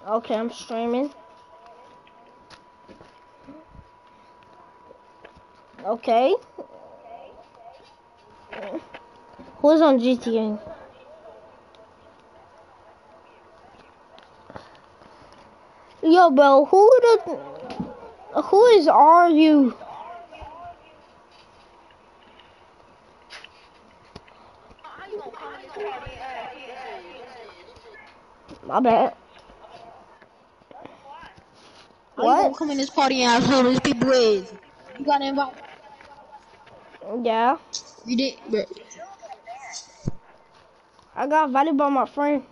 Okay, I'm streaming. Okay. Who's on GTA? Yo, bro, who is are you? How you gonna come in this party and act like you this age? My bad. How you gonna What? come in this party and ask who these people is? You got invited. Yeah. You did, bro. I got invited by my friend.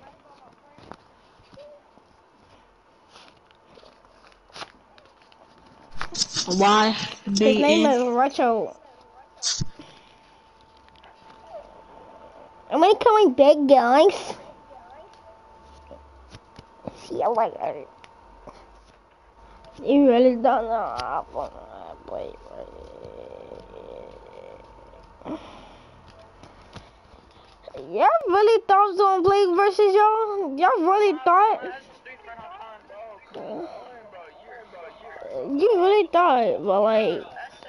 Why? His name B-N. is Retro. Am I coming back, guys? See you later. You really don't know. Wait. Y'all really thought I was gonna play versus y'all? Y'all really thought? You really thought, but like.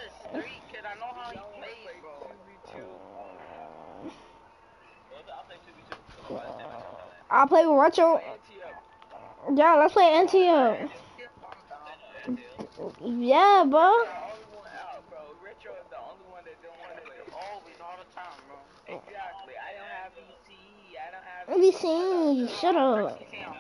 I'll play with Retro. Yeah, let's play NTO. Yeah, bro. VC, shut up.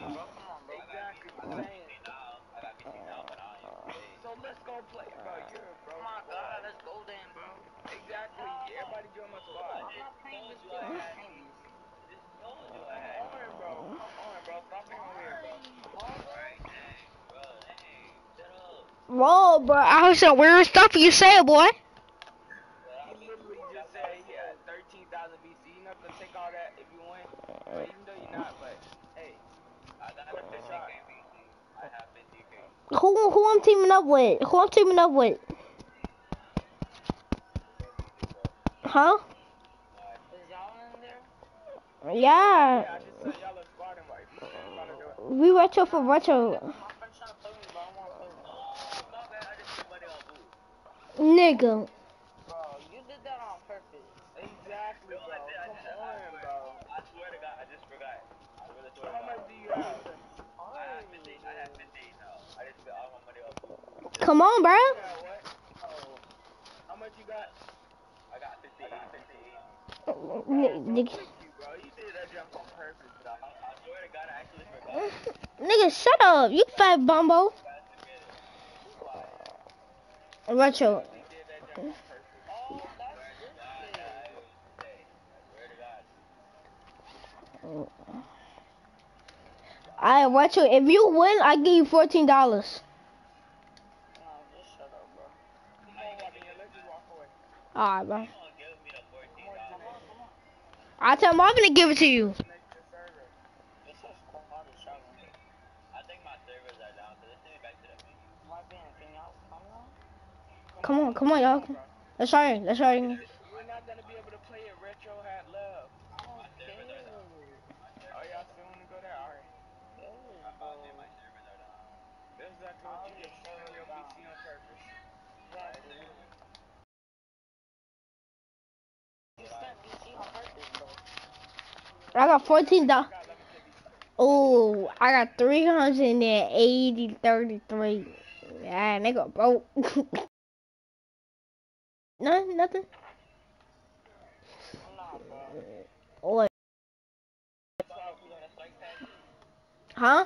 Whoa, bro, I heard some weird stuff you say, boy. Who I'm teaming up with? Who I'm teaming up with? Huh? Yeah. We retro for retro. Nigga. Come on, bro. Nigga, shut up. You fat bumbo. Retro. I Retro. If you win, I give you $14. Alright, bro. I tell Marvin to give it to you. Come on, y'all. Let's try it. I got $14. Oh, I got 380.33. Yeah, nigga broke. Nothing. What? Huh?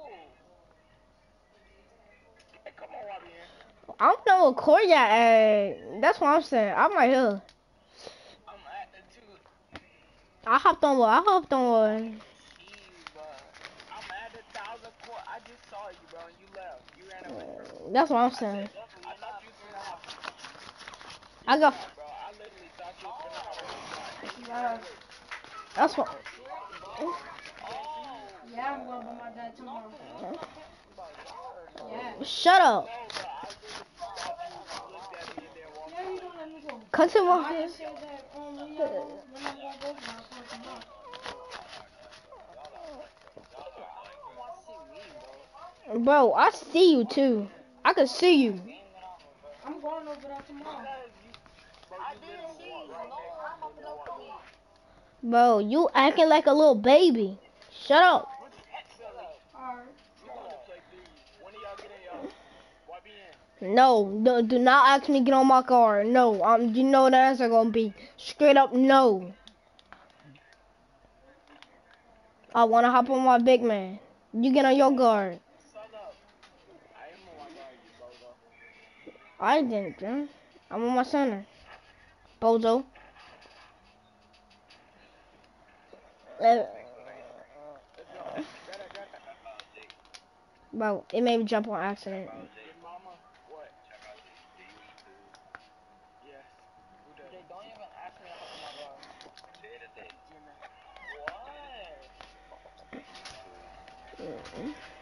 I don't know what chord y'all at. That's what I'm saying. I'm right here. I hopped on one. That's what I'm saying. I got. That's what. Yeah, I'm going by my dad tomorrow. Yeah. Shut up. Yeah, you don't let me go. Cut him off. I just said that when I'm gonna go for tomorrow. Bro, I see you too. I can see you. I'm going over there tomorrow. I didn't see you. No, I'm up in Oakland. Bro, you acting like a little baby. Shut up. Alright. No, do not ask me to get on my car. No, you know the answer gonna be straight up no. I wanna hop on my big man. You get on your guard. I didn't, bro. I'm on my center. Bozo. Uh, Bro, it made me jump on accident. Don't even ask me to hop in my car. Mm-mm.